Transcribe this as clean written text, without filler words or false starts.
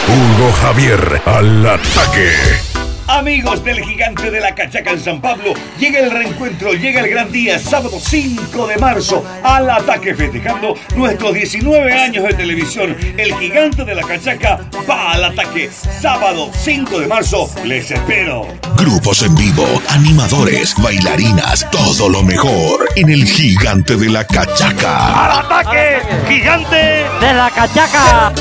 Hugo Javier al ataque. Amigos del Gigante de la Cachaca en San Pablo, llega el reencuentro, llega el gran día, sábado 5 de marzo, al ataque, festejando nuestros 19 años de televisión. El Gigante de la Cachaca va al ataque, sábado 5 de marzo, les espero. Grupos en vivo, animadores, bailarinas, todo lo mejor en el Gigante de la Cachaca. ¡Al ataque, Gigante de la Cachaca!